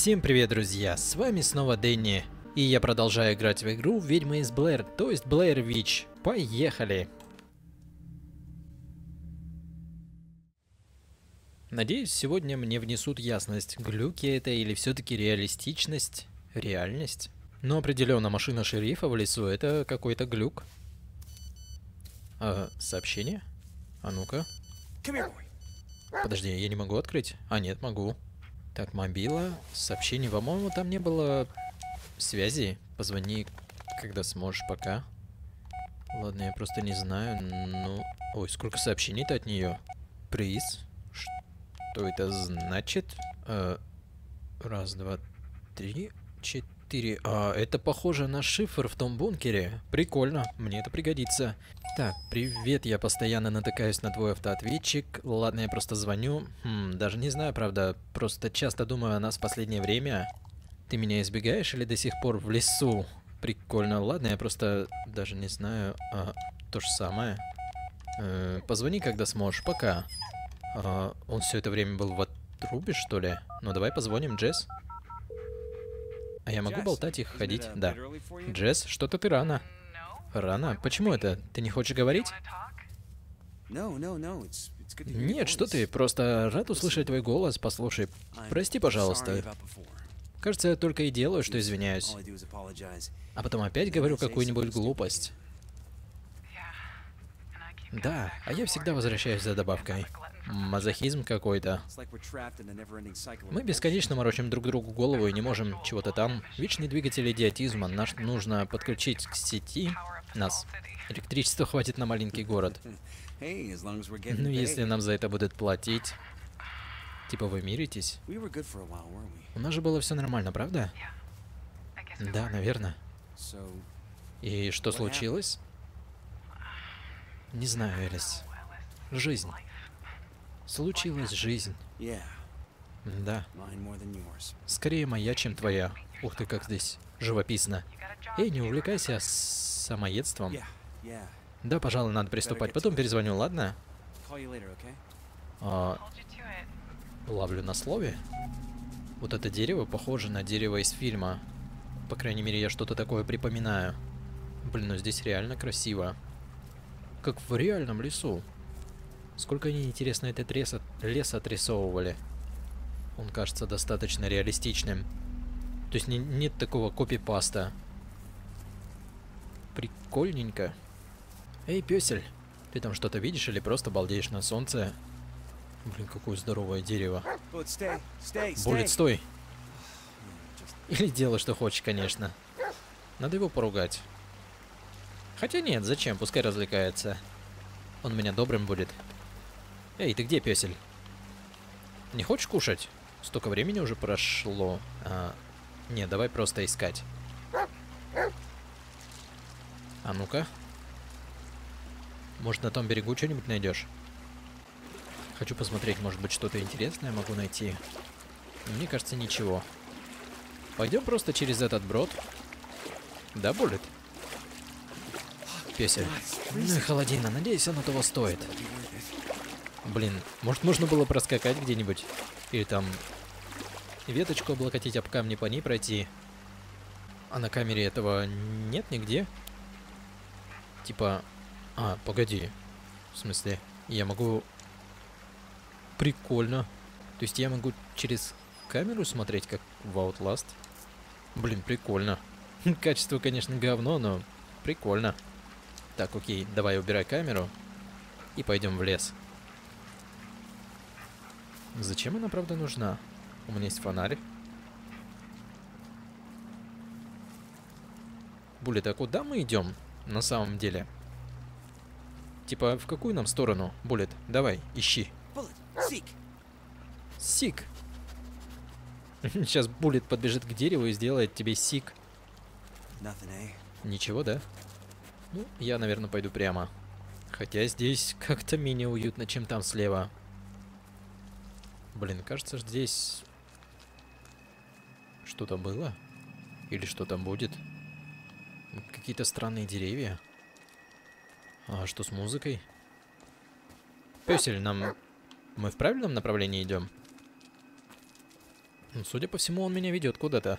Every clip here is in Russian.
Всем привет, друзья! С вами снова Дэнни. И я продолжаю играть в игру Ведьма из Блэр, то есть Блэр Вич. Поехали! Надеюсь, сегодня мне внесут ясность, глюки это или все-таки реалистичность, реальность. Но определенно машина шерифа в лесу это какой-то глюк. Сообщение? А ну-ка. Подожди, я не могу открыть? А, нет, могу. Так, мобила. Сообщений, по-моему, там не было связи. Позвони, когда сможешь, пока. Ладно, я просто не знаю. Ну... Ой, сколько сообщений-то от нее? Приз. Что это значит? Раз, два, три, четыре. Это похоже на шифр в том бункере. Прикольно, мне это пригодится. Так, привет, я постоянно натыкаюсь на твой автоответчик. Ладно, я просто звоню. Даже не знаю, правда. Просто часто думаю о нас в последнее время. Ты меня избегаешь или до сих пор в лесу? Прикольно. Ладно, я просто даже не знаю. То же самое. Позвони, когда сможешь. Пока. Он все это время был в отрубе, что ли? Ну, давай позвоним, Джесс. А я могу болтать и ходить? Да. Джесс, что-то ты рано. Рано? Почему это? Ты не хочешь говорить? Нет, что ты, просто рад услышать твой голос. Послушай, прости, пожалуйста. Кажется, я только и делаю, что извиняюсь. А потом опять говорю какую-нибудь глупость. Да, а я всегда возвращаюсь за добавкой. Мазохизм какой-то. Мы бесконечно морочим друг другу голову и не можем чего-то там. Вечный двигатель идиотизма. Нас нужно подключить к сети. Нас. Электричества хватит на маленький город. Ну, если нам за это будут платить. Типа вы миритесь? У нас же было все нормально, правда? Да, наверное. И что случилось? Не знаю, Элис. Жизнь. Случилась жизнь. Да. Скорее моя, чем твоя. Ух ты, как здесь живописно. Эй, не увлекайся самоедством. Да, пожалуй, надо приступать. Потом перезвоню, ладно? Ловлю на слове. Вот это дерево похоже на дерево из фильма. По крайней мере, я что-то такое припоминаю. Блин, ну здесь реально красиво. Как в реальном лесу. Сколько они, интересно, этот лес отрисовывали. Он кажется достаточно реалистичным. То есть нет такого копипаста. Прикольненько. Эй, пёсель, ты там что-то видишь или просто балдеешь на солнце? Блин, какое здоровое дерево. Буллет, стой! Или делай, что хочешь, конечно. Надо его поругать. Хотя нет, зачем? Пускай развлекается. Он у меня добрым будет. Эй, ты где, пёсель? Не хочешь кушать? Столько времени уже прошло. Не, давай просто искать. А ну-ка. Может, на том берегу что-нибудь найдешь? Хочу посмотреть, может быть, что-то интересное могу найти. Мне кажется, ничего. Пойдем просто через этот брод. Да, Буллет? Пёсель. Ну и холодина. Надеюсь, оно того стоит. Блин, может, можно было проскакать где-нибудь? Или там веточку облокотить об камни, по ней пройти? А на камере этого нет нигде? Типа... погоди. В смысле, я могу... Прикольно. То есть я могу через камеру смотреть, как в Outlast? Блин, прикольно. Качество, конечно, говно, но прикольно. Так, окей, давай убирай камеру. И пойдем в лес. Зачем она, правда, нужна? У меня есть фонарь. Буллет, а куда мы идем на самом деле? Типа, в какую нам сторону? Буллет, давай, ищи. Сик. Сейчас Буллет подбежит к дереву и сделает тебе сик. Ничего, да? Ну, я, наверное, пойду прямо. Хотя здесь как-то менее уютно, чем там слева. Блин, кажется, здесь что-то было? Или что-то будет? Какие-то странные деревья. А что с музыкой? Пёсель, мы в правильном направлении идем? Ну, судя по всему, он меня ведет куда-то.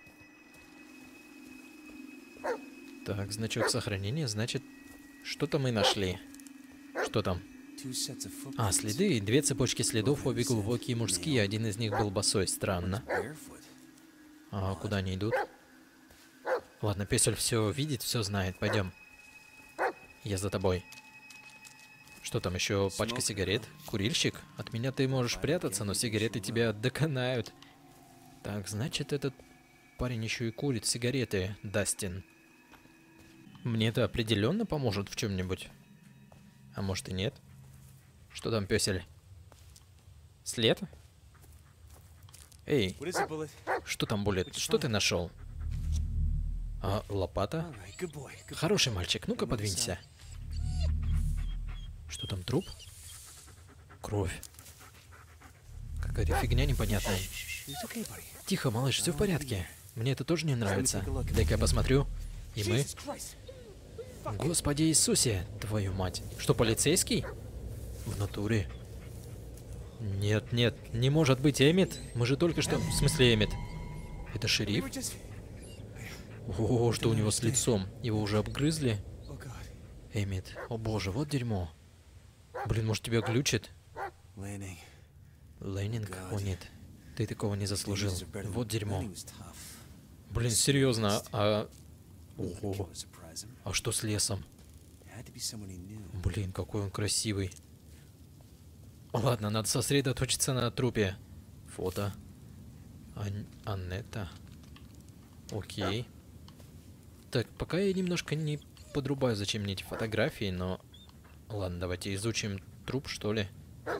Так, значок сохранения, значит, что-то мы нашли. Что там? А, следы. 2 цепочки следов, обе глубокие мужские. Один из них был босой. Странно. А куда они идут? Ладно, Песель все видит, все знает. Пойдем. Я за тобой. Что там еще? Пачка сигарет? Курильщик? От меня ты можешь прятаться, но сигареты тебя доконают. Так, значит, этот парень еще и курит сигареты, Дастин. Мне это определенно поможет в чем-нибудь. А может и нет? Что там, Песель? След? Эй, что там, Буллет? Что ты нашел? А, лопата? Хороший мальчик, ну-ка подвинься. Что там, труп? Кровь. Какая-то фигня непонятная. Тихо, малыш, все в порядке. Мне это тоже не нравится. Дай-ка я посмотрю. И мы... Господи Иисусе, твою мать. Что, полицейский? В натуре. Нет, нет, не может быть, Эммит. Мы же только что... В смысле, Эммит? Это шериф? О, что у него с лицом? Его уже обгрызли? Эммит, о боже, вот дерьмо. Блин, может тебя глючит? Лэннинг? О нет, ты такого не заслужил. Вот дерьмо. Блин, серьезно, Ого. А что с лесом? Блин, какой он красивый. Ладно, надо сосредоточиться на трупе. Фото. Аннета. Окей. Так, пока я немножко не подрубаю, зачем мне эти фотографии, но... Ладно, давайте изучим труп, что ли.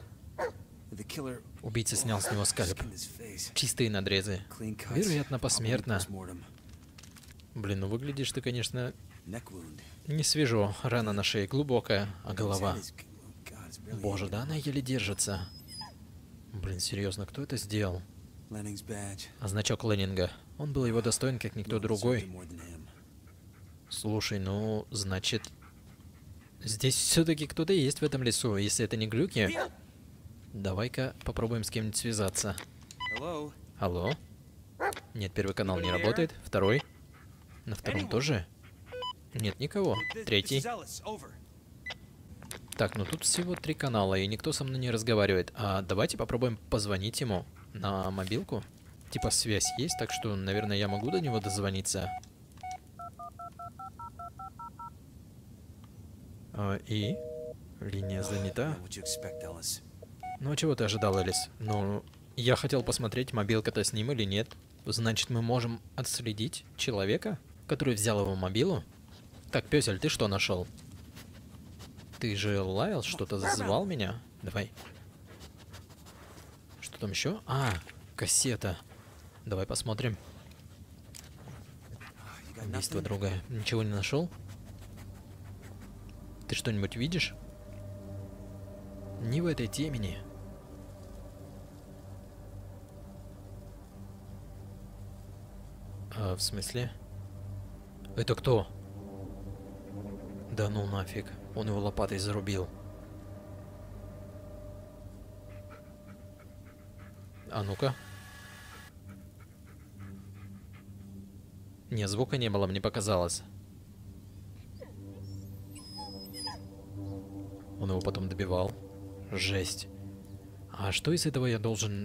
Убийца снял с него скальп. Чистые надрезы. Вероятно, посмертно. Блин, ну выглядишь ты, конечно, не свежо. Рана на шее глубокая, а голова... Боже, да она еле держится. Блин, серьезно, кто это сделал? А значок Лэннинга. Он был его достоин, как никто другой. Слушай, ну, значит... Здесь все-таки кто-то есть в этом лесу. Если это не глюки, давай-ка попробуем с кем-нибудь связаться. Алло? Нет, первый канал не работает. Второй? На втором тоже? Нет никого. Третий? Так, ну тут всего 3 канала, и никто со мной не разговаривает. А давайте попробуем позвонить ему на мобилку. Типа связь есть, так что, наверное, я могу до него дозвониться. И? Линия занята. Ну а чего ты ожидал, Элис? Ну, я хотел посмотреть, мобилка-то с ним или нет. Значит, мы можем отследить человека, который взял его мобилу? Так, Пёсель, ты что нашел? Ты же лаял, что-то звал меня? Давай. Что там еще? А, кассета. Давай посмотрим. Убийство другое. Ничего не нашел? Ты что-нибудь видишь? Не в этой темени. А, в смысле? Это кто? Да ну нафиг. Он его лопатой зарубил. А ну-ка. Не, звука не было, мне показалось. Он его потом добивал. Жесть. А что из этого я должен...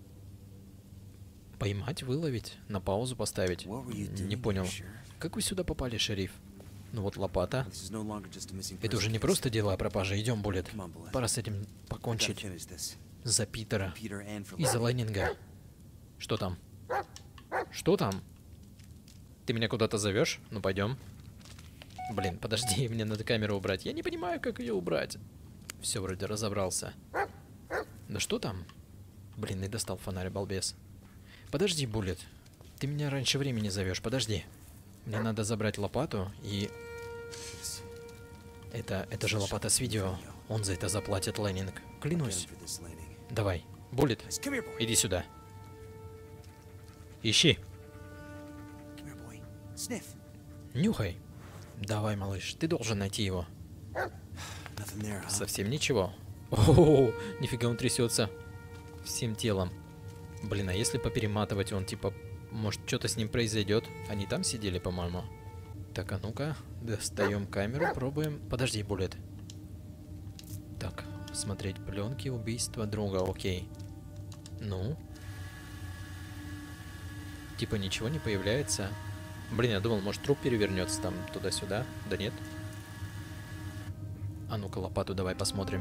Поймать, выловить? На паузу поставить? Не понял. Как вы сюда попали, шериф? Ну вот лопата. Это уже не просто дело о пропаже. Идем, Буллет. Пора с этим покончить. За Питера. И за Лэннинга. Что там? Что там? Ты меня куда-то зовешь? Ну пойдем. Блин, подожди, мне надо камеру убрать. Я не понимаю, как ее убрать. Все, вроде разобрался. Да что там? Блин, и достал фонарь, балбес. Подожди, Буллет. Ты меня раньше времени зовешь. Подожди. Мне надо забрать лопату и... Это же лопата с видео. Он за это заплатит, Лэннинг. Клянусь. Давай. Буллет, иди сюда. Ищи. Нюхай. Давай, малыш, ты должен найти его. Совсем ничего. О, нифига он трясется всем телом. Блин, а если поперематывать, он типа... Может, что-то с ним произойдет? Они там сидели, по-моему. Так, а ну-ка. Достаем камеру, пробуем. Подожди, Буллет. Так, смотреть пленки, убийства друга, окей. Ну? Типа ничего не появляется. Блин, я думал, может труп перевернется там туда-сюда. Да нет. А ну-ка, лопату давай посмотрим.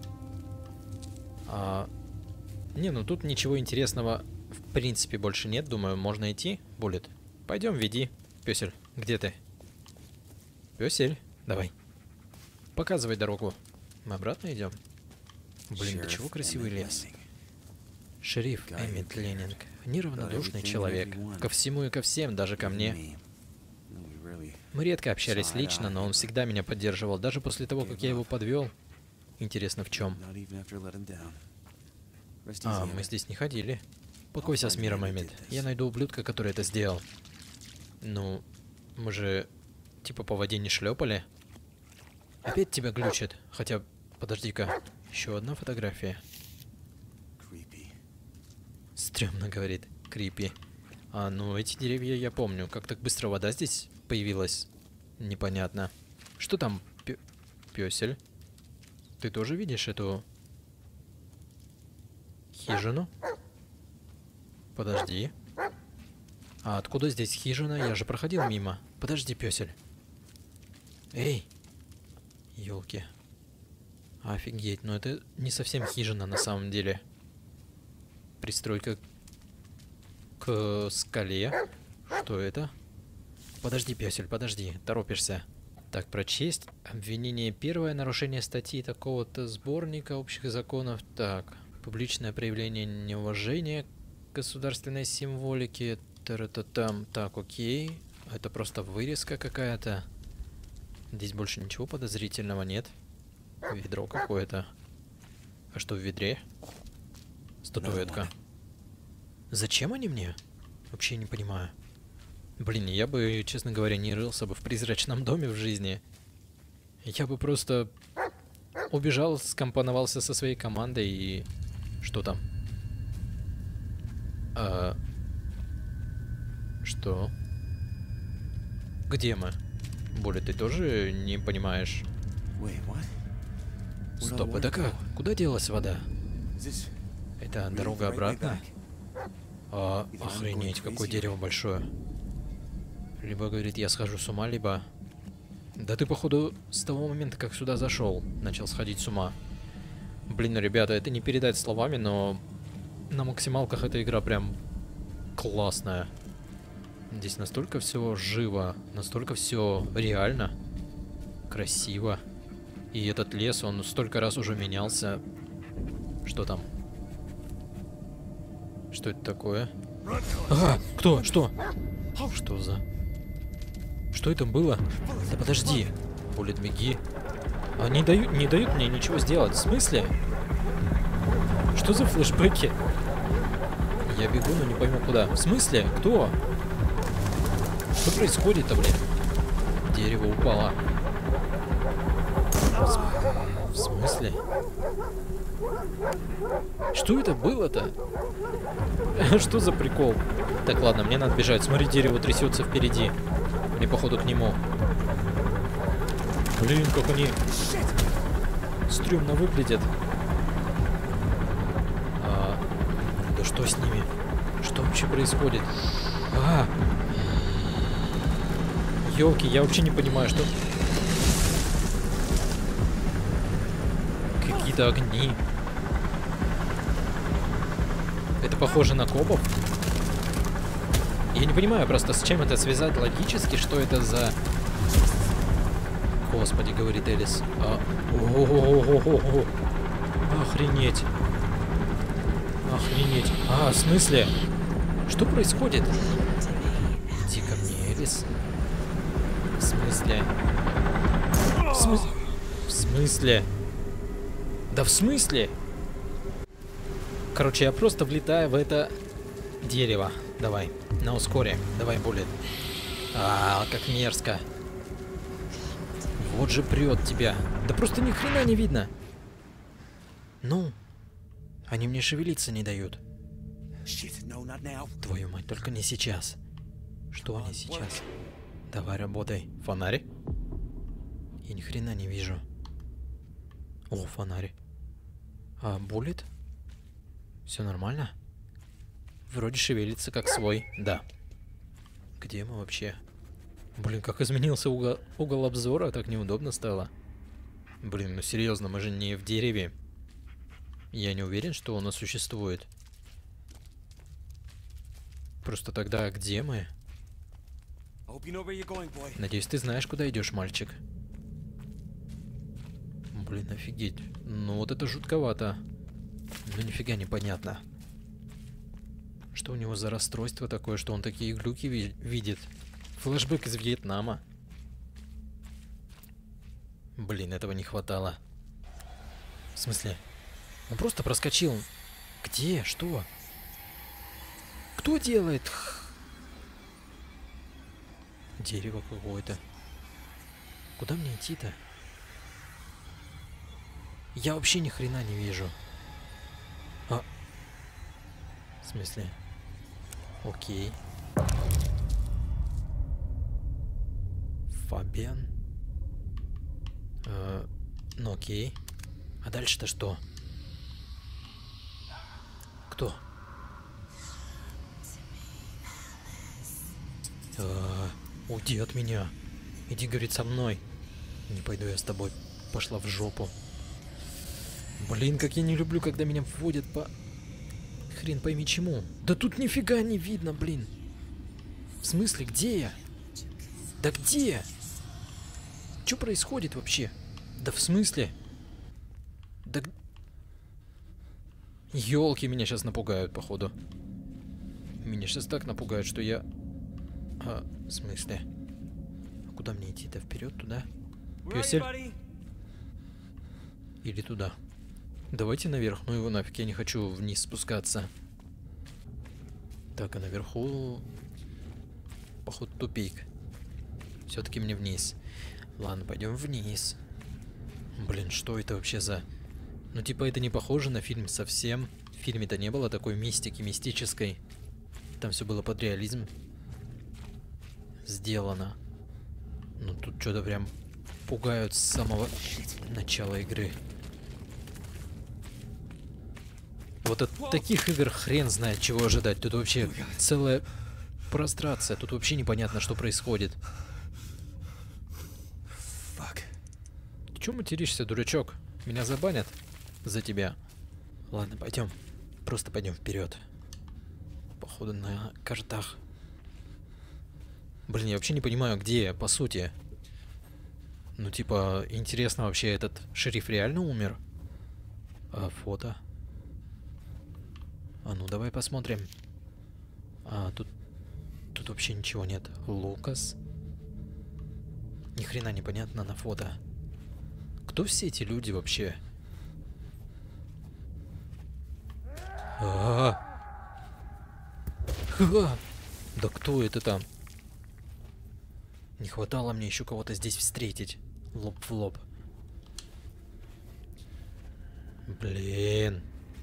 Не, ну тут ничего интересного в принципе больше нет. Думаю, можно идти. Буллет. Пойдем, веди. Пёсель, где ты? Пёсель, давай. Показывай дорогу. Мы обратно идем? Блин, да чего красивый лес. Шериф Эммет Леннинг. Неравнодушный человек. Ко всему и ко всем, даже ко мне. Мы редко общались лично, но он всегда меня поддерживал, даже после того, как я его подвел. Интересно, в чем? А, мы здесь не ходили. Покойся с миром, Эммет. Я найду ублюдка, который это сделал. Ну, мы же типа по воде не шлепали. Опять тебя глючит. Хотя, подожди-ка. Еще одна фотография. Стрёмно, говорит. Крипи. А, ну эти деревья я помню. Как так быстро вода здесь появилась? Непонятно. Что там, пёсель? Ты тоже видишь эту хижину? Подожди. А откуда здесь хижина? Я же проходил мимо. Подожди, пёсель. Эй! Ёлки. Офигеть, но это не совсем хижина на самом деле. Пристройка к скале. Что это? Подожди, пёсель, подожди. Торопишься. Так, прочесть. Обвинение первое. Нарушение статьи такого-то сборника общих законов. Так. Публичное проявление неуважения к государственной символике. Та-ра-та-там. Так, окей. Это просто вырезка какая-то. Здесь больше ничего подозрительного нет. Ведро какое-то. А что в ведре? Статуэтка. Зачем они мне? Вообще не понимаю. Блин, я бы, честно говоря, не рылся бы в призрачном доме в жизни. Я бы просто убежал, скомпоновался со своей командой и... Что там? Что? Где мы? Боля, ты тоже не понимаешь? Стоп, это как? Куда делась вода? Это дорога обратно? Охренеть, какое дерево большое. Либо, говорит, я схожу с ума, либо... Да ты, походу, с того момента, как сюда зашел, начал сходить с ума. Блин, ну, ребята, это не передать словами, но... На максималках эта игра прям классная. Здесь настолько все живо, настолько все реально, красиво. И этот лес, он столько раз уже менялся. Что там? Что это такое? А, кто? Что? Что за... Что это было? Да подожди. Буллет, беги. А не дают мне ничего сделать. В смысле? Что за флешбеки? Я бегу, но не пойму куда. В смысле? Кто? Что происходит-то, блин? Дерево упало. В смысле? Что это было-то? Что за прикол? Так, ладно, мне надо бежать. Смотри, дерево трясется впереди. Мне, походу, к нему. Блин, как они стрёмно выглядят. Да что с ними? Что вообще происходит? Ёлки, я вообще не понимаю, что... Какие-то огни. Это похоже на копов? Я не понимаю просто, с чем это связать логически, что это за... Господи, говорит Элис. Охренеть. Охренеть. В смысле? Что происходит? Иди ко мне, Элис. В смысле? В смысле? Да в смысле? Короче, я просто влетаю в это дерево. Давай, на ускоре. Давай, Буллет. Как мерзко. Вот же прет тебя. Да просто ни хрена не видно. Ну, они мне шевелиться не дают. Твою мать, только не сейчас. Что не сейчас? Давай, работай. Фонарь? Я ни хрена не вижу. О, фонарь. А, буллет? Все нормально? Вроде шевелится как свой. Да. Где мы вообще? Блин, как изменился угол обзора, так неудобно стало. Блин, ну серьезно, мы же не в дереве. Я не уверен, что оно существует. Просто тогда где мы? Надеюсь, ты знаешь, куда идешь, мальчик. Блин, офигеть. Ну вот это жутковато. Ну нифига непонятно. Что у него за расстройство такое, что он такие глюки видит? Флэшбэк из Вьетнама. Блин, этого не хватало. В смысле? Он просто проскочил. Где? Что? Кто делает? Дерево какое-то. Куда мне идти-то? Я вообще ни хрена не вижу. А? В смысле? Окей. Фабиан. Ну окей. А дальше-то что? Кто? Уйди от меня. Иди, говорит, со мной. Не пойду я с тобой. Пошла в жопу. Блин, как я не люблю, когда меня вводят по... Хрен пойми чему. Да тут нифига не видно, блин. В смысле, где я? Да где? Что происходит вообще? Да в смысле? Да... Ёлки, меня сейчас напугают, походу. Меня сейчас так напугают, что я... в смысле? А куда мне идти-то? Вперед, туда? Пёсель? Или туда? Давайте наверх, ну его нафиг, я не хочу вниз спускаться. Так, а наверху... Походу тупик. Все-таки мне вниз. Ладно, пойдем вниз. Блин, что это вообще за... Ну типа это не похоже на фильм совсем. В фильме-то не было такой мистики, мистической. Там все было под реализм сделано. Ну тут что-то прям пугают с самого начала игры. Вот от таких игр хрен знает, чего ожидать. Тут вообще целая прострация. Тут вообще непонятно, что происходит. Ты чё материшься, дурачок? Меня забанят за тебя. Ладно, пойдем. Просто пойдем вперед. Походу на картах. Блин, я вообще не понимаю, где я, по сути. Ну, типа, интересно, вообще этот шериф реально умер? А фото? А ну, давай посмотрим. А, тут вообще ничего нет. Лукас. Ни хрена непонятно на фото. Кто все эти люди вообще? Да кто это там? Не хватало мне еще кого-то здесь встретить. Лоб в лоб. Блин.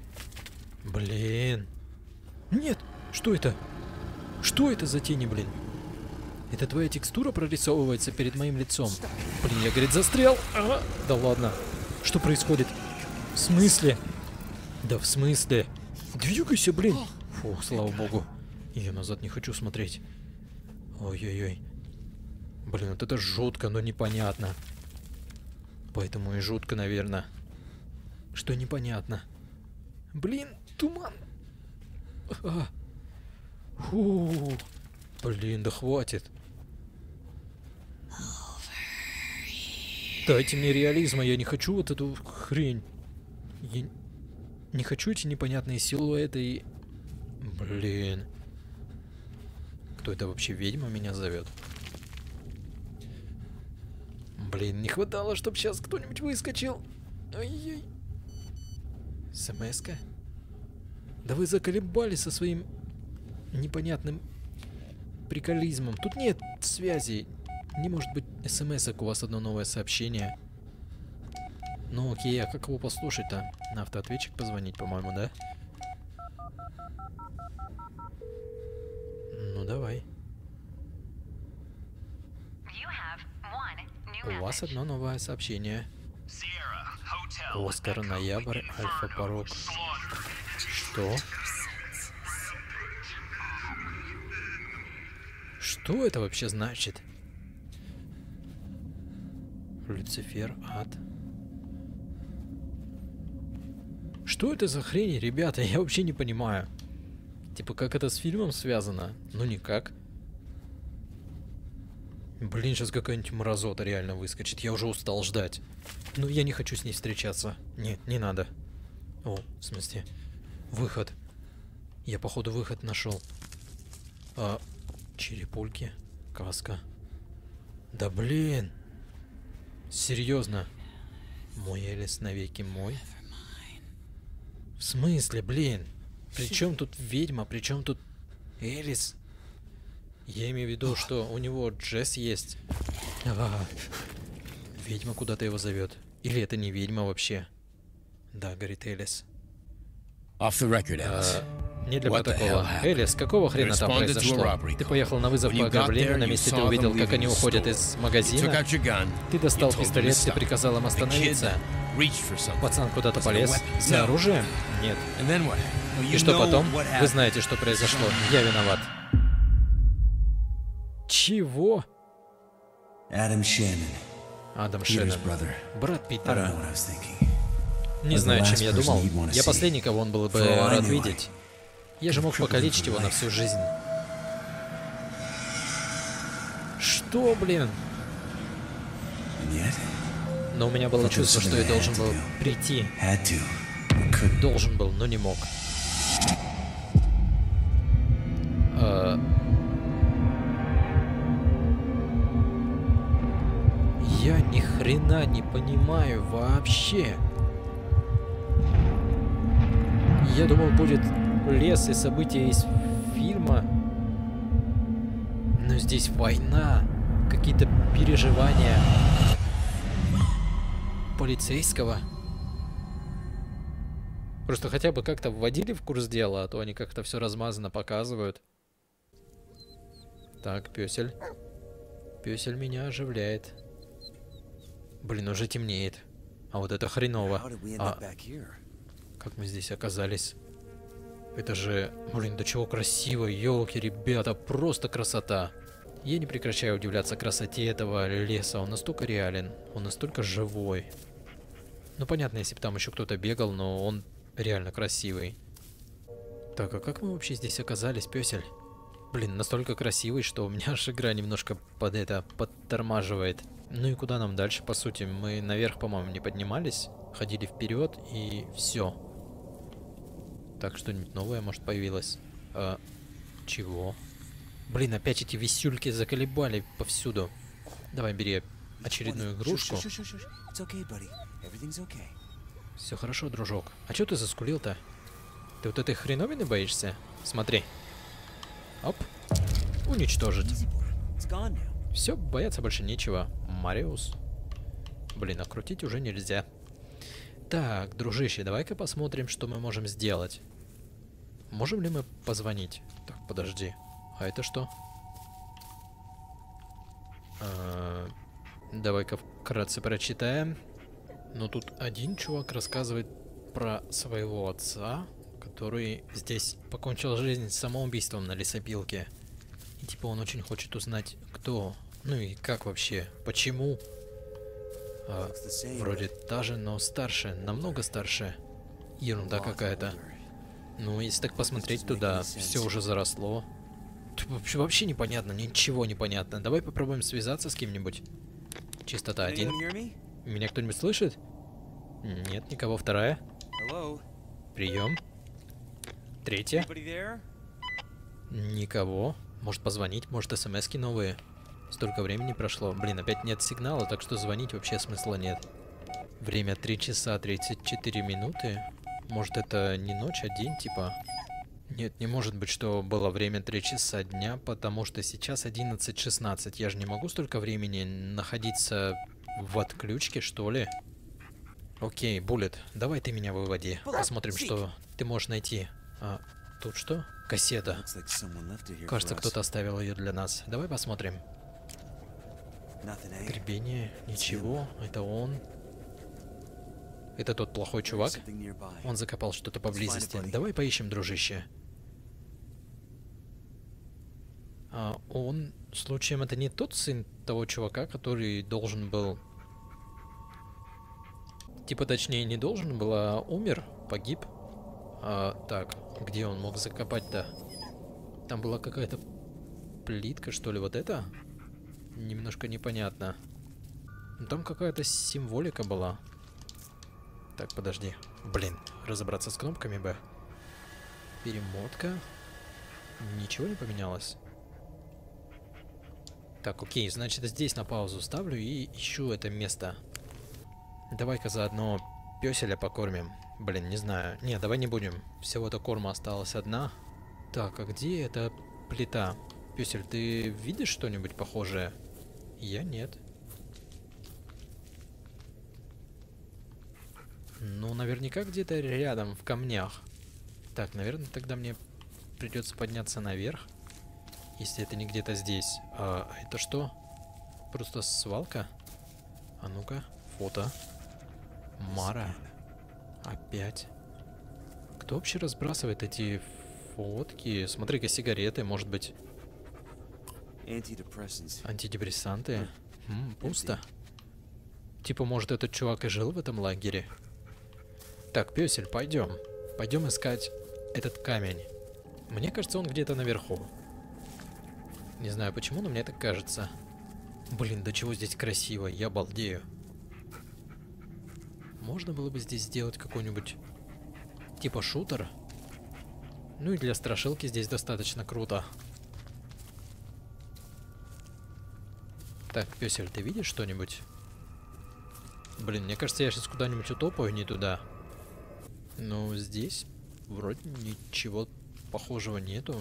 Блин. Нет! Что это? Что это за тени, блин? Это твоя текстура прорисовывается перед моим лицом. Блин, я, говорит, застрял. Да ладно. Что происходит? В смысле? Да в смысле? Двигайся, блин. Фух, слава богу. Я назад не хочу смотреть. Ой-ой-ой. Блин, вот это жутко, но непонятно. Поэтому и жутко, наверное. Что непонятно? Блин, туман. Фу. Блин, да хватит. Дайте мне реализма, я не хочу вот эту хрень. Я не хочу эти непонятные силуэты и... Блин. Кто это вообще, ведьма меня зовет? Блин, не хватало, чтобы сейчас кто-нибудь выскочил. Ой-ой. СМС-ка? Да вы заколебали со своим непонятным приколизмом. Тут нет связи. Не может быть смс-ок, у вас одно новое сообщение. Ну окей, а как его послушать-то? На автоответчик позвонить, по-моему, да? Ну давай. У вас одно новое сообщение. Оскар, ноябрь, Альфа, порог. Что? Что это вообще значит? Люцифер, ад. Что это за хрень, ребята? Я вообще не понимаю. Типа, как это с фильмом связано? Ну, никак. Блин, сейчас какая-нибудь мразота реально выскочит. Я уже устал ждать. Ну, я не хочу с ней встречаться. Нет, не надо. О, в смысле? Выход. Я, походу, выход нашел. Черепульки. Каска. Да блин. Серьезно. Мой Элис навеки мой. В смысле, блин? Причем тут ведьма? Причем тут Элис? Я имею в виду, что у него Джесс есть. Ведьма куда-то его зовет. Или это не ведьма вообще? Да, говорит Элис. Не для протокола. Элис, какого хрена там произошло? Ты поехал на вызов по ограблению, на месте ты увидел, как они уходят из магазина. Ты достал пистолет, ты приказал им остановиться. Пацан куда-то полез. За оружием? Нет. И что потом? Вы знаете, что произошло. Я виноват. Чего? Адам Шеннон. Брат Питера. Не знаю, чем я думал. Я последний, кого он был бы рад видеть. Я же мог покалечить его на всю жизнь. Что, блин? Но у меня было чувство, что я должен был прийти. Должен был, но не мог. Я ни хрена не понимаю вообще. Я думал, будет лес и события из фильма. Но здесь война, какие-то переживания полицейского. Просто хотя бы как-то вводили в курс дела, а то они как-то все размазанно показывают. Так, пёсель. Пёсель меня оживляет. Блин, уже темнеет. А вот это хреново. Как мы здесь оказались? Это же, блин, до чего красиво, елки, ребята, просто красота. Я не прекращаю удивляться красоте этого леса, он настолько реален, он настолько живой. Ну понятно, если бы там еще кто-то бегал, но он реально красивый. Так, а как мы вообще здесь оказались, пёсель? Блин, настолько красивый, что у меня аж игра немножко подтормаживает. Ну и куда нам дальше, по сути? Мы наверх, по-моему, не поднимались, ходили вперед и все. Так, что-нибудь новое, может, появилось? Чего? Блин, опять эти висюльки заколебали повсюду. Давай, бери очередную игрушку. Все хорошо, дружок. А что ты заскулил-то? Ты вот этой хреновины боишься? Смотри. Оп. Уничтожить. Все, бояться больше нечего. Мариус. Блин, а крутить уже нельзя. Так, дружище, давай-ка посмотрим, что мы можем сделать. Можем ли мы позвонить? Так, подожди. А это что? Давай-ка вкратце прочитаем. Ну, тут один чувак рассказывает про своего отца, который здесь покончил жизнь самоубийством на лесопилке. И типа он очень хочет узнать, кто, ну и как вообще, почему. Вроде та же, но старше, намного старше. Ерунда какая-то. Ну, если так посмотреть туда, все уже заросло. Вообще непонятно, ничего не понятно. Давай попробуем связаться с кем-нибудь. Частота 1. Меня кто-нибудь слышит? Нет, никого. Вторая. Прием. Третья. Никого. Может позвонить, может смс-ки новые. Столько времени прошло. Блин, опять нет сигнала, так что звонить вообще смысла нет. Время 3 часа 34 минуты. Может это не ночь, а день типа? Нет, не может быть, что было время 3 часа дня, потому что сейчас 11:16. Я же не могу столько времени находиться в отключке, что ли? Окей, Буллет, давай ты меня выводи. Посмотрим, что ты можешь найти. Тут что? Кассета. Кажется, кто-то оставил ее для нас. Давай посмотрим. Гребение. Ничего. Это он. Это тот плохой чувак? Он закопал что-то поблизости. Давай поищем, дружище. А он, случаем, это не тот сын того чувака, который должен был... Типа, точнее, не должен был, а умер, погиб. Так, где он мог закопать-то? Там была какая-то плитка, что ли, вот это? Немножко непонятно. Ну, там какая-то символика была. Так, подожди. Блин, разобраться с кнопками бы. Перемотка. Ничего не поменялось. Так, окей, значит, здесь на паузу ставлю и ищу это место. Давай-ка заодно пёселя покормим. Блин, не знаю. Не, давай не будем. Всего-то корма осталась одна. Так, а где эта плита? Пёсель, ты видишь что-нибудь похожее? Я нет. Ну, наверняка где-то рядом, в камнях. Так, наверное, тогда мне придется подняться наверх. Если это не где-то здесь. А это что? Просто свалка? А ну-ка, фото. Мара. Опять. Кто вообще разбрасывает эти фотки? Смотри-ка, сигареты, может быть. Антидепрессанты. Пусто. Типа, может, этот чувак и жил в этом лагере? Так, пёсель, пойдем. Пойдем искать этот камень. Мне кажется, он где-то наверху. Не знаю почему, но мне так кажется. Блин, до чего здесь красиво, я балдею. Можно было бы здесь сделать какой-нибудь типа шутер. Ну и для страшилки здесь достаточно круто. Так, пёсель, ты видишь что-нибудь? Блин, мне кажется, я сейчас куда-нибудь утопаю не туда. Но здесь вроде ничего похожего нету.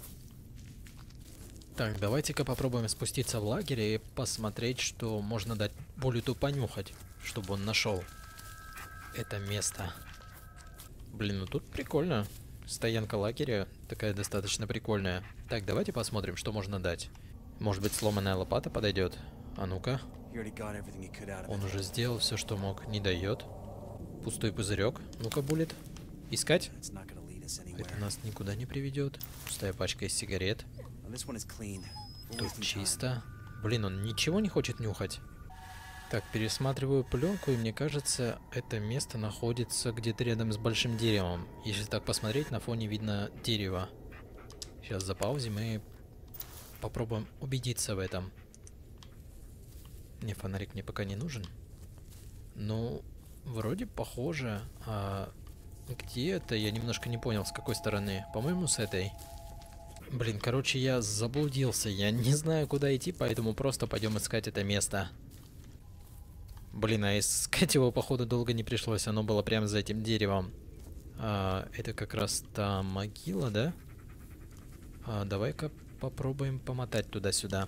Так, давайте-ка попробуем спуститься в лагерь и посмотреть, что можно дать Буллету понюхать, чтобы он нашел это место. Блин, ну тут прикольно. Стоянка лагеря такая достаточно прикольная. Так, давайте посмотрим, что можно дать. Может быть, сломанная лопата подойдет? А ну-ка. Он уже сделал все, что мог. Не дает. Пустой пузырек. Ну-ка, Буллет. Искать? Это нас никуда не приведет. Пустая пачка из сигарет. Тут чисто. Блин, он ничего не хочет нюхать. Так, пересматриваю пленку, и мне кажется, это место находится где-то рядом с большим деревом. Если так посмотреть, на фоне видно дерево. Сейчас запаузим и попробуем убедиться в этом. Не, фонарик мне пока не нужен. Ну, вроде похоже. А где это? Я немножко не понял, с какой стороны. По-моему, с этой. Блин, короче, я заблудился. Я не знаю, куда идти, поэтому просто пойдем искать это место. Блин, а искать его, походу, долго не пришлось. Оно было прямо за этим деревом. Это как раз та могила, да? Давай-ка попробуем помотать туда-сюда.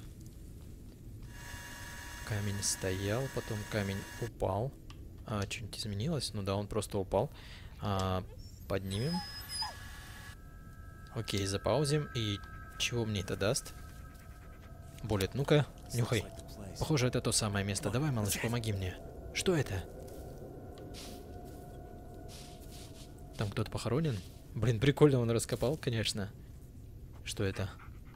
Камень стоял, потом камень упал. Что-нибудь изменилось? Ну да, он просто упал. Поднимем. Окей, запаузим. И чего мне это даст? Буллет, ну-ка, нюхай. Похоже, это то самое место. Давай, малыш, помоги мне. Что это? Там кто-то похоронен? Блин, прикольно он раскопал, конечно. Что это?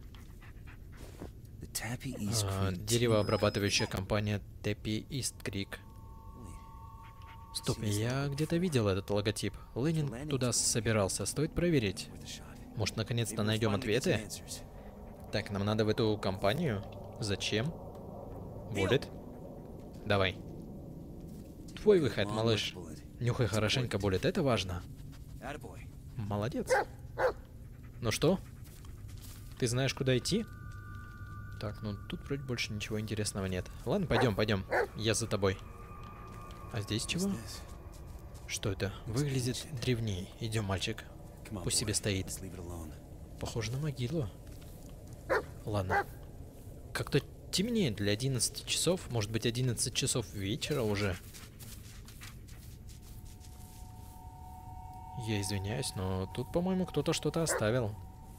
Деревообрабатывающая компания Tappy East Creek. Стоп, я где-то видел этот логотип. Ленин туда собирался. Стоит проверить. Может, наконец-то найдем ответы? Так, нам надо в эту компанию. Зачем? Буллет? Давай. Твой выход, малыш. Нюхай хорошенько, Буллет, это важно. Молодец. Ну что? Ты знаешь, куда идти? Так, ну тут вроде больше ничего интересного нет. Ладно, пойдем, пойдем. Я за тобой. А здесь чего? Что это? Выглядит древней. Идем, мальчик. Пусть себе стоит. Похоже на могилу. Ладно. Как-то темнеет для 11 часов. Может быть, 11 часов вечера уже. Я извиняюсь, но тут, по-моему, кто-то что-то оставил.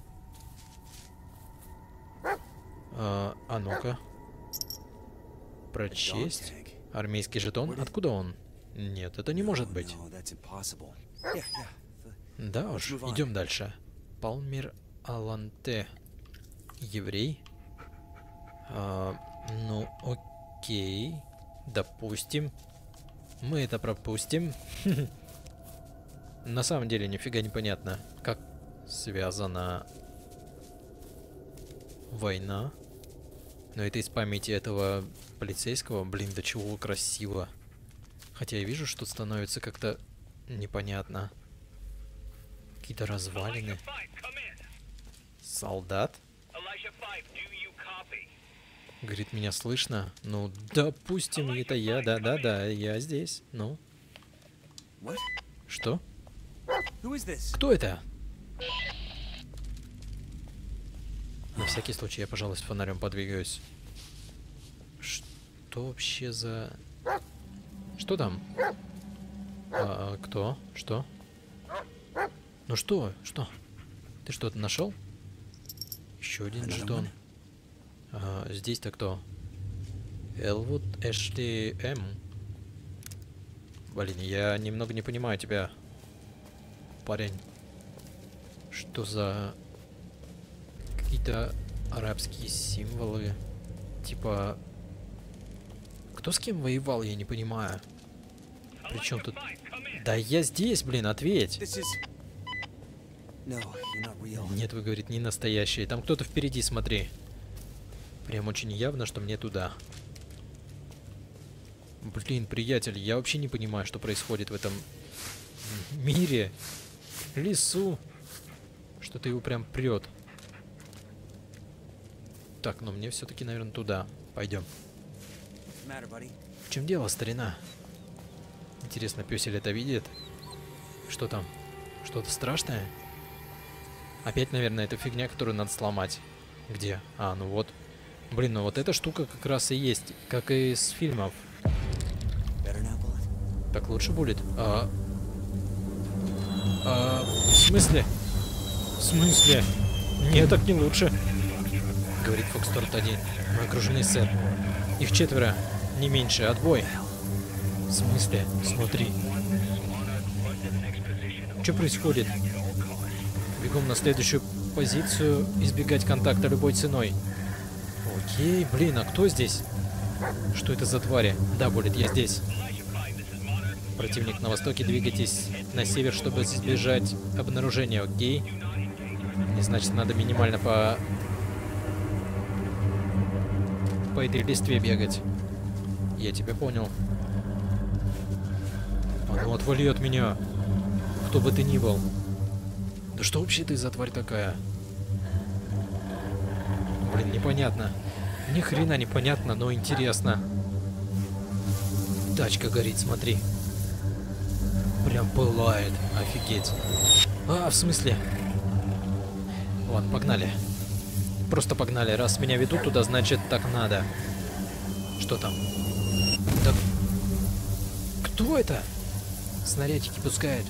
А ну-ка. Прочесть. Армейский жетон. Откуда он? Нет, это не может быть. Да уж, идем дальше. Палмир Аланте. Еврей. Ну, окей. Допустим. Мы это пропустим. На самом деле, нифига не понятно, как связана война. Но это из памяти этого полицейского. Блин, до чего красиво. Хотя я вижу, что становится как-то непонятно. Какие-то развалины. Солдат? Говорит, меня слышно? Ну, допустим, это я. Да, я здесь. Ну. Что? Кто это? На всякий случай я, пожалуй, с фонарем подвигаюсь. Что вообще за... Что там? Кто? Что? Ну что? Что? Ты что-то нашел? Еще один жетон. Здесь-то кто? Элвуд Эшли М. Блин, я немного не понимаю тебя, парень. Что за какие-то арабские символы? Типа... Кто с кем воевал, я не понимаю. Причем тут... Да я здесь, блин, ответь. Нет, вы, говорит, не настоящие. Там кто-то впереди, смотри. Прям очень явно, что мне туда. Блин, приятель, я вообще не понимаю, что происходит в этом мире. Лесу. Что-то его прям прет. Так, но мне все-таки, наверное, туда. Пойдем. В чем дело, старина? Интересно, пёсель это видит? Что там? Что-то страшное? Опять, наверное, это фигня, которую надо сломать. Где? А, ну вот. Блин, ну вот эта штука как раз и есть, как и из фильмов. Так лучше будет. В смысле? В смысле? Нет, так не лучше. Говорит Фокстрот 1. Мы окружены, сэр. Их 4, не меньше. Отбой. В смысле? Смотри. Что происходит? Бегом на следующую позицию. Избегать контакта любой ценой. Окей, блин, а кто здесь? Что это за твари? Да, Буллет, я здесь. Противник на востоке, двигайтесь на север, чтобы избежать обнаружения, окей? И значит, надо минимально по этой листве бегать. Я тебя понял. А ну отвали от меня. Кто бы ты ни был. Да что вообще ты за тварь такая? Блин, непонятно. Ни хрена непонятно, но интересно. Тачка горит, смотри. Прям пылает. Офигеть. А, в смысле? Ладно, погнали. Просто погнали. Раз меня ведут туда, значит так надо. Что там? Да... Кто это? Снарядики пускает.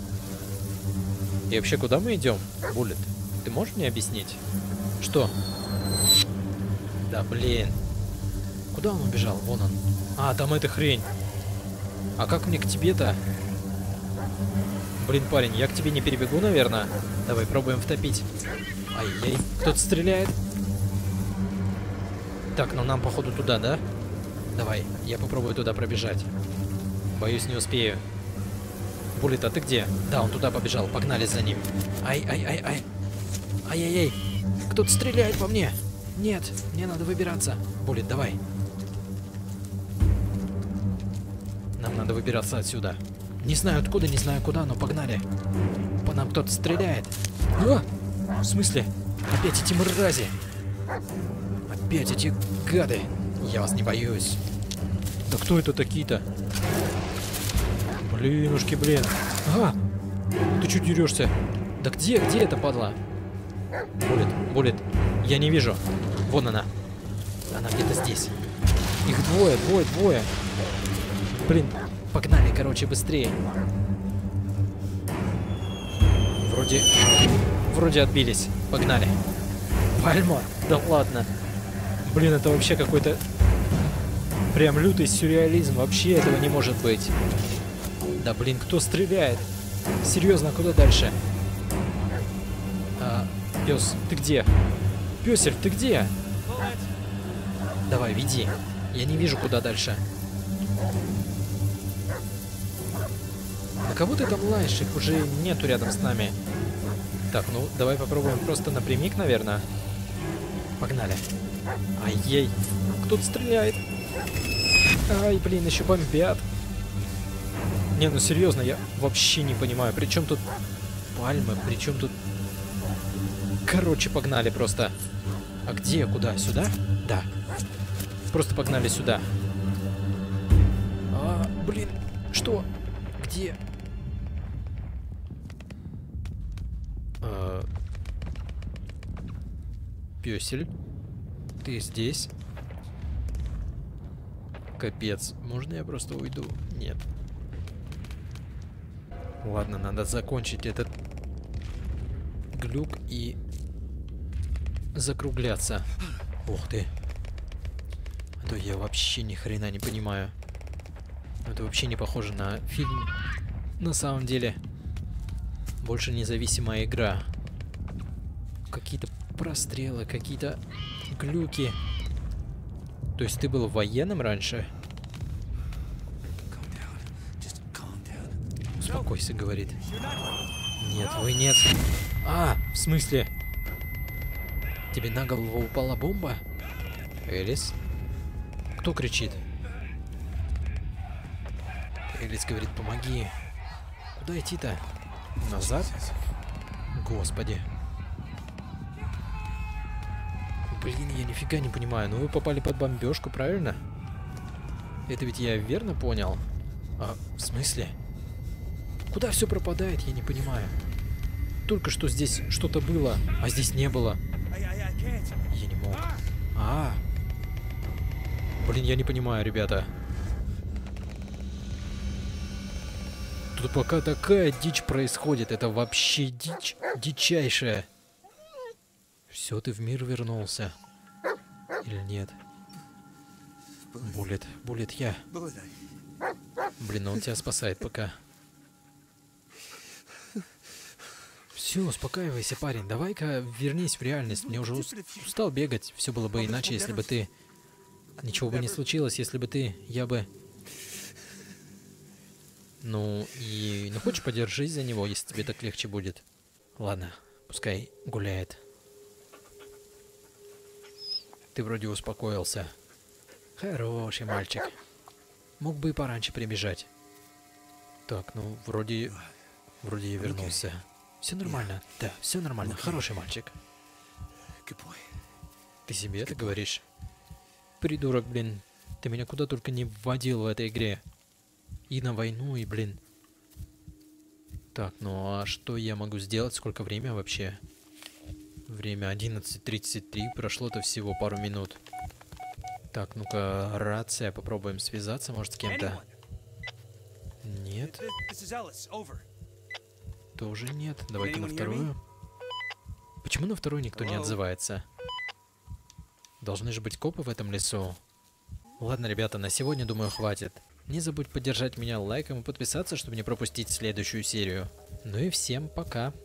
И вообще, куда мы идем, Буллет? Ты можешь мне объяснить? Что? Да блин. Куда он убежал? Вон он. А, там эта хрень. А как мне к тебе-то? Блин, парень, я к тебе не перебегу, наверное. Давай, пробуем втопить. Ай-яй, кто-то стреляет. Так, ну нам, походу, туда, да? Давай, я попробую туда пробежать. Боюсь, не успею. Буллет, а ты где? Да, он туда побежал. Погнали за ним. Ай-ай-ай-ай. Ай-яй-яй. Кто-то стреляет по мне. Нет, мне надо выбираться. Буллет, давай. Нам надо выбираться отсюда. Не знаю откуда, не знаю куда, но погнали. По нам кто-то стреляет. А! В смысле? Опять эти мрази. Опять эти гады. Я вас не боюсь. Да кто это такие-то? Блинушки, блин. А! Ты чё дерешься? Да где это, падла? Буллет, я не вижу. Вон она. Она где-то здесь. Их двое. Блин, погнали, короче, быстрее. Вроде отбились. Погнали. Пальма? Да ладно. Блин, это вообще какой-то прям лютый сюрреализм. Вообще этого не может быть. Да блин, кто стреляет? Серьезно, куда дальше? Пес, ты где? Пёсель, ты где? Давай, веди. Я не вижу, куда дальше. На кого ты там лаешь? Их уже нету рядом с нами. Так, ну, давай попробуем просто напрямик, наверное. Погнали. Ай-ей. Кто-то стреляет. Ай, блин, еще бомбят. Не, ну серьезно, я вообще не понимаю. При чем тут пальмы? При чем тут... Короче, погнали просто. А где? Куда? Сюда? Да. Просто погнали сюда. Блин. Что? Где? Пёсель. Ты здесь? Капец. Можно я просто уйду? Нет. Ладно, надо закончить этот глюк и закругляться. Ух ты. А то я вообще ни хрена не понимаю. Это вообще не похоже на фильм. На самом деле. Больше независимая игра. Какие-то прострелы, какие-то глюки. То есть ты был военным раньше? Успокойся, говорит. Нет, вы нет. В смысле? Тебе на голову упала бомба? Элис? Кто кричит? Элис говорит, помоги. Куда идти-то? Назад? Господи. Блин, я нифига не понимаю. Ну вы попали под бомбежку, правильно? Это ведь я верно понял? В смысле? Куда все пропадает, я не понимаю. Только что здесь что-то было, а здесь не было. Я не мог. Блин, я не понимаю, ребята. Тут пока такая дичь происходит. Это вообще дичь. Дичайшая. Все, ты в мир вернулся. Или нет? Буллет я. Блин, он тебя спасает пока. Все, успокаивайся, парень. Давай-ка вернись в реальность. Мне уже устал бегать. Все было бы иначе, если бы ты... Ничего бы не случилось, если бы ты... Я бы... Ну, хочешь, подержись за него, если тебе так легче будет. Ладно, пускай гуляет. Ты вроде успокоился. Хороший мальчик. Мог бы и пораньше прибежать. Так, ну, вроде я вернулся. Все нормально. Да, все нормально. Хороший мальчик. Ты себе это говоришь? Придурок, блин. Ты меня куда только не вводил в этой игре. И на войну, и, блин. Так, ну а что я могу сделать? Сколько время вообще? Время 11:33. Прошло-то всего пару минут. Так, ну-ка, рация. Попробуем связаться, может, с кем-то. Нет. Тоже нет. Давай-ка на вторую. Почему на вторую никто не отзывается? Должны же быть копы в этом лесу. Ладно, ребята, на сегодня, думаю, хватит. Не забудь поддержать меня лайком и подписаться, чтобы не пропустить следующую серию. Ну и всем пока.